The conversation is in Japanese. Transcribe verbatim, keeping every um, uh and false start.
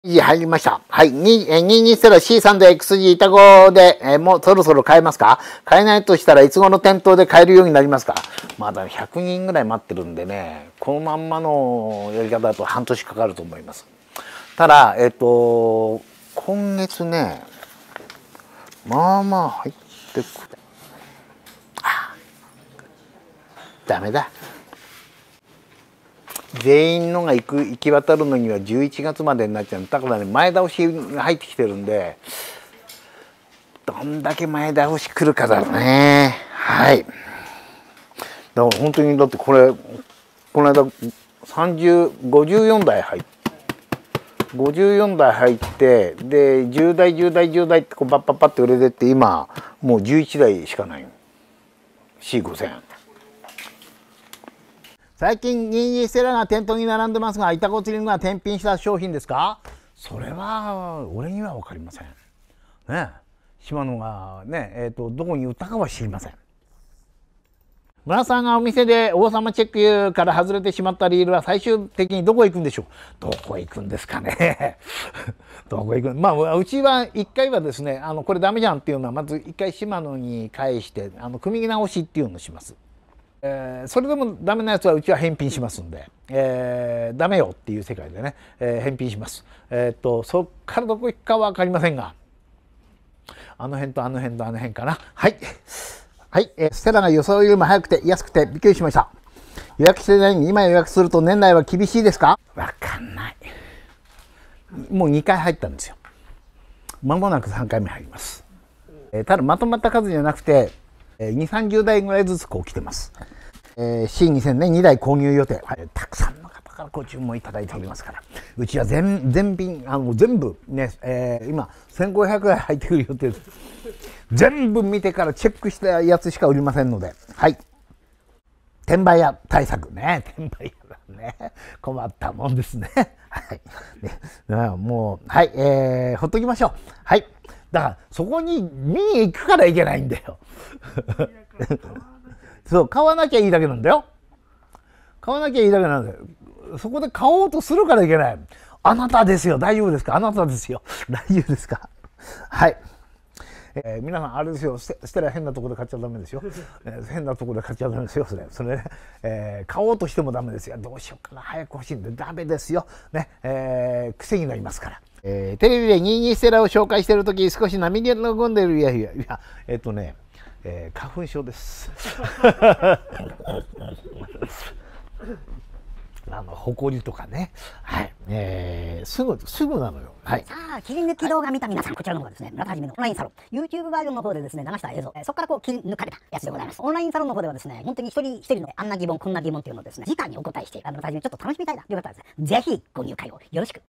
にじ入りました。はい。に、えー、にじゅうにステラ シーさん で エックスジー 板子で、えー、もうそろそろ買えますか？買えないとしたらいつ頃の店頭で買えるようになりますか？まだひゃくにんぐらい待ってるんでね、このまんまのやり方だと半年かかると思います。ただ、えっと、今月ね、まあまあ入ってくる。あ、ダメだ。全員のが行く行き渡るのにはじゅういちがつまでになっちゃう。だからね、前倒しが入ってきてるんで、どんだけ前倒し来るかだろうね。はい。だから本当に、だってこれこの間さんじゅう、ごじゅうよんだい入ってごじゅうよんだい入って、でじゅうだいじゅうだいじゅうだいってこうパッパッパって売れてって、今もうじゅういちだいしかない。 シーごせん。最近ニンニンステラが店頭に並んでますが、イタコツリングが転品した商品ですか？それは俺には分かりませんね。島野がね、えーと、どこに売ったかは知りません。村さんがお店で王様チェックから外れてしまったリールは最終的にどこへ行くんでしょう？どこへ行くんですかねどこへ行く？まあうちはいっかいはですね、あのこれダメじゃんっていうのはまずいっかい島野に返してあの組み直しっていうのをします。えー、それでもダメなやつはうちは返品しますんで、えー、ダメよっていう世界でね、えー、返品します。えっとそっからどこ行くかは分かりませんが、あの辺とあの辺とあの辺かな。はいはい、えー、ステラが予想よりも早くて安くてびっくりしました。予約してないのに今予約すると年内は厳しいですか？分かんない。もうにかい入ったんですよ。間もなくさんかいめ入ります。えー、ただまとまった数じゃなくてにじゅう、さんじゅうだいぐらいずつこう来てます。えー、シーにせん ね、にだい購入予定、はい、たくさんの方からご注文いただいておりますから、うちは全全便あの全部ね、えー、今せんごひゃくだい入ってくる予定です。全部見てからチェックしたやつしか売りませんので、はい。転売屋対策ね、転売屋だね、困ったもんですね。はい。ね、もうはい、えー、ほっときましょう。はい。だからそこに見に行くからいけないんだよ。そう、買わなきゃいいだけなんだよ。買わなきゃいいだけなんだよ。そこで買おうとするからいけない。あなたですよ。大丈夫ですか？あなたですよ。大丈夫ですか？はい。えー、皆さんあれですよ。捨てたら変なところで買っちゃダメですよ。えー、変なところで買っちゃダメですよ。それ、それね、えー、買おうとしてもダメですよ。どうしようかな。早く欲しいんでダメですよ。ね、えー、癖になりますから。えー、テレビでにじゅうにステラを紹介しているとき少し涙ぐんでる。いやいやいや、えっとね、えー、花粉症です。あの埃とかね、はい、えー、すぐすぐなのよ。はい。 さあ切り抜き動画見た皆さん、はい、こちらの方がですね、村田はじめのオンラインサロン YouTube バージョンの方でですね流した映像、えー、そこからこう切り抜かれたやつでございます。オンラインサロンの方ではですね、本当に一人一人のあんな疑問こんな疑問っていうのをですね直にお答えして、村田はじめちょっと楽しみたいなという方はですね、ぜひご入会をよろしく